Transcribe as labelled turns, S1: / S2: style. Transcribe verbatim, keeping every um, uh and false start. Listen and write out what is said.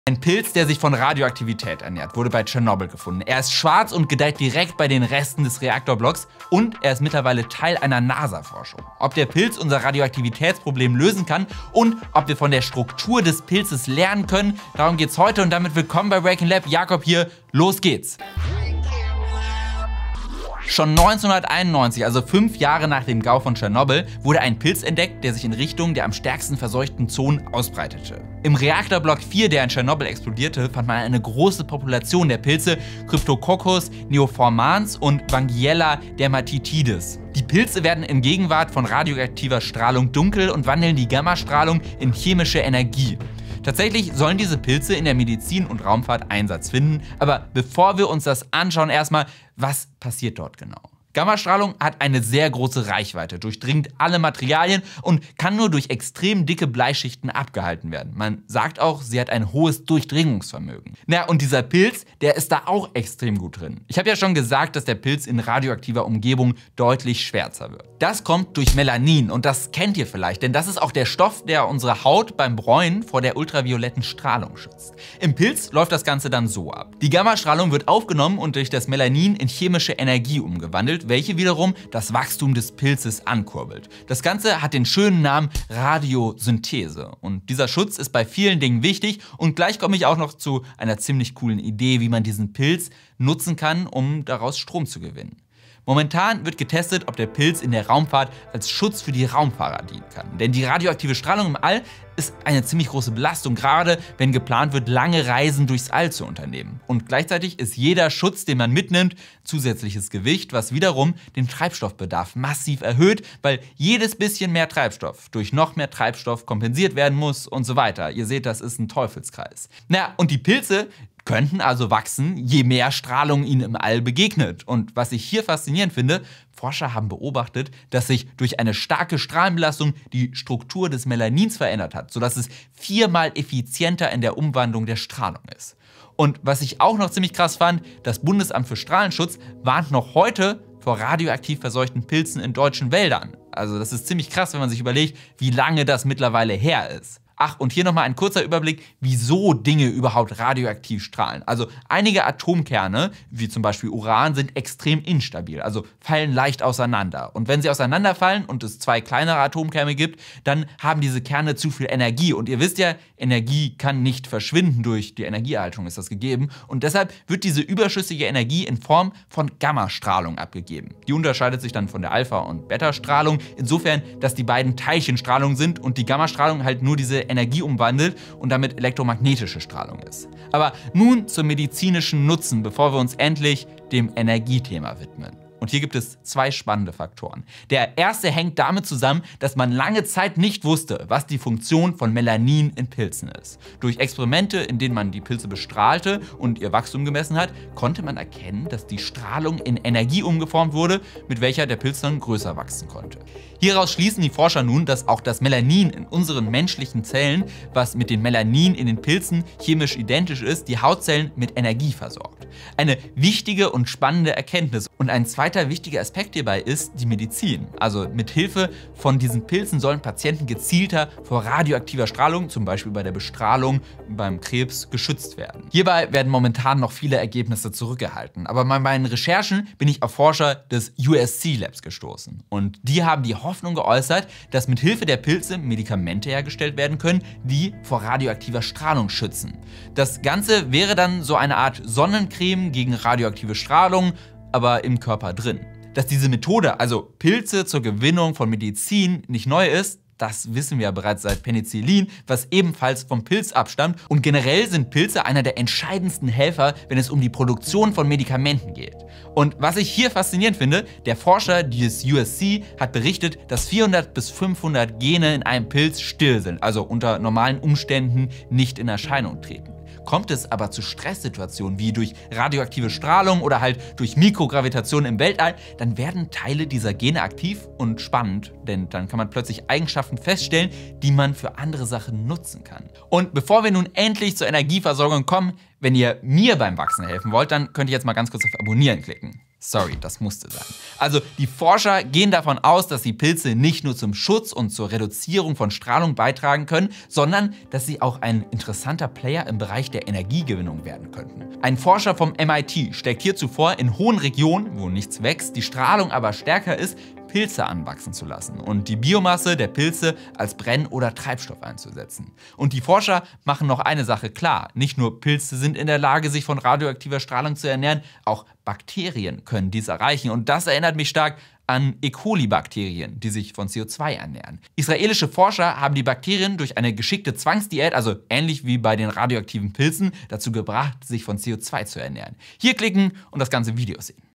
S1: Ein Pilz, der sich von Radioaktivität ernährt, wurde bei Tschernobyl gefunden. Er ist schwarz und gedeiht direkt bei den Resten des Reaktorblocks und er ist mittlerweile Teil einer NASA-Forschung. Ob der Pilz unser Radioaktivitätsproblem lösen kann und ob wir von der Struktur des Pilzes lernen können, darum geht's heute und damit willkommen bei Breaking Lab. Jakob hier, los geht's! Schon neunzehnhunderteinundneunzig, also fünf Jahre nach dem Gau von Tschernobyl, wurde ein Pilz entdeckt, der sich in Richtung der am stärksten verseuchten Zonen ausbreitete. Im Reaktorblock vier, der in Tschernobyl explodierte, fand man eine große Population der Pilze Cryptococcus neoformans und Bangiella dermatitidis. Die Pilze werden in Gegenwart von radioaktiver Strahlung dunkel und wandeln die Gammastrahlung in chemische Energie. Tatsächlich sollen diese Pilze in der Medizin und Raumfahrt Einsatz finden, aber bevor wir uns das anschauen, erstmal, was passiert dort genau? Gammastrahlung hat eine sehr große Reichweite, durchdringt alle Materialien und kann nur durch extrem dicke Bleischichten abgehalten werden. Man sagt auch, sie hat ein hohes Durchdringungsvermögen. Na, und dieser Pilz, der ist da auch extrem gut drin. Ich habe ja schon gesagt, dass der Pilz in radioaktiver Umgebung deutlich schwärzer wird. Das kommt durch Melanin und das kennt ihr vielleicht, denn das ist auch der Stoff, der unsere Haut beim Bräunen vor der ultravioletten Strahlung schützt. Im Pilz läuft das Ganze dann so ab. Die Gammastrahlung wird aufgenommen und durch das Melanin in chemische Energie umgewandelt, welche wiederum das Wachstum des Pilzes ankurbelt. Das Ganze hat den schönen Namen Radiosynthese und dieser Schutz ist bei vielen Dingen wichtig und gleich komme ich auch noch zu einer ziemlich coolen Idee, wie man diesen Pilz nutzen kann, um daraus Strom zu gewinnen. Momentan wird getestet, ob der Pilz in der Raumfahrt als Schutz für die Raumfahrer dienen kann. Denn die radioaktive Strahlung im All ist eine ziemlich große Belastung, gerade wenn geplant wird, lange Reisen durchs All zu unternehmen. Und gleichzeitig ist jeder Schutz, den man mitnimmt, zusätzliches Gewicht, was wiederum den Treibstoffbedarf massiv erhöht, weil jedes bisschen mehr Treibstoff durch noch mehr Treibstoff kompensiert werden muss und so weiter. Ihr seht, das ist ein Teufelskreis. Na, und die Pilze könnten also wachsen, je mehr Strahlung ihnen im All begegnet. Und was ich hier faszinierend finde, Forscher haben beobachtet, dass sich durch eine starke Strahlenbelastung die Struktur des Melanins verändert hat, sodass es viermal effizienter in der Umwandlung der Strahlung ist. Und was ich auch noch ziemlich krass fand, das Bundesamt für Strahlenschutz warnt noch heute vor radioaktiv verseuchten Pilzen in deutschen Wäldern. Also das ist ziemlich krass, wenn man sich überlegt, wie lange das mittlerweile her ist. Ach, und hier nochmal ein kurzer Überblick, wieso Dinge überhaupt radioaktiv strahlen. Also einige Atomkerne, wie zum Beispiel Uran, sind extrem instabil, also fallen leicht auseinander. Und wenn sie auseinanderfallen und es zwei kleinere Atomkerne gibt, dann haben diese Kerne zu viel Energie. Und ihr wisst ja, Energie kann nicht verschwinden, durch die Energieerhaltung ist das gegeben. Und deshalb wird diese überschüssige Energie in Form von Gammastrahlung abgegeben. Die unterscheidet sich dann von der Alpha- und Beta-Strahlung insofern, dass die beiden Teilchenstrahlung sind und die Gammastrahlung halt nur diese Energie umwandelt und damit elektromagnetische Strahlung ist. Aber nun zum medizinischen Nutzen, bevor wir uns endlich dem Energiethema widmen. Und hier gibt es zwei spannende Faktoren. Der erste hängt damit zusammen, dass man lange Zeit nicht wusste, was die Funktion von Melanin in Pilzen ist. Durch Experimente, in denen man die Pilze bestrahlte und ihr Wachstum gemessen hat, konnte man erkennen, dass die Strahlung in Energie umgeformt wurde, mit welcher der Pilz dann größer wachsen konnte. Hieraus schließen die Forscher nun, dass auch das Melanin in unseren menschlichen Zellen, was mit dem Melanin in den Pilzen chemisch identisch ist, die Hautzellen mit Energie versorgt. Eine wichtige und spannende Erkenntnis. Und ein zweiter wichtiger Aspekt hierbei ist die Medizin. Also mit Hilfe von diesen Pilzen sollen Patienten gezielter vor radioaktiver Strahlung, zum Beispiel bei der Bestrahlung beim Krebs, geschützt werden. Hierbei werden momentan noch viele Ergebnisse zurückgehalten. Aber bei meinen Recherchen bin ich auf Forscher des U S C Labs gestoßen. Und die haben die Hoffnung geäußert, dass mit Hilfe der Pilze Medikamente hergestellt werden können, die vor radioaktiver Strahlung schützen. Das Ganze wäre dann so eine Art Sonnencreme gegen radioaktive Strahlung, aber im Körper drin. Dass diese Methode, also Pilze zur Gewinnung von Medizin, nicht neu ist, das wissen wir ja bereits seit Penicillin, was ebenfalls vom Pilz abstammt. Und generell sind Pilze einer der entscheidendsten Helfer, wenn es um die Produktion von Medikamenten geht. Und was ich hier faszinierend finde, der Forscher des U S C hat berichtet, dass vierhundert bis fünfhundert Gene in einem Pilz still sind, also unter normalen Umständen nicht in Erscheinung treten. Kommt es aber zu Stresssituationen wie durch radioaktive Strahlung oder halt durch Mikrogravitation im Weltall, dann werden Teile dieser Gene aktiv und spannend, denn dann kann man plötzlich Eigenschaften feststellen, die man für andere Sachen nutzen kann. Und bevor wir nun endlich zur Energieversorgung kommen, wenn ihr mir beim Wachsen helfen wollt, dann könnt ihr jetzt mal ganz kurz auf Abonnieren klicken. Sorry, das musste sein. Also die Forscher gehen davon aus, dass die Pilze nicht nur zum Schutz und zur Reduzierung von Strahlung beitragen können, sondern dass sie auch ein interessanter Player im Bereich der Energiegewinnung werden könnten. Ein Forscher vom M I T schlägt hierzu vor, in hohen Regionen, wo nichts wächst, die Strahlung aber stärker ist, Pilze anwachsen zu lassen und die Biomasse der Pilze als Brenn- oder Treibstoff einzusetzen. Und die Forscher machen noch eine Sache klar: Nicht nur Pilze sind in der Lage, sich von radioaktiver Strahlung zu ernähren, auch Bakterien können dies erreichen. Und das erinnert mich stark an E. coli-Bakterien, die sich von C O zwei ernähren. Israelische Forscher haben die Bakterien durch eine geschickte Zwangsdiät, also ähnlich wie bei den radioaktiven Pilzen, dazu gebracht, sich von C O zwei zu ernähren. Hier klicken und das ganze Video sehen.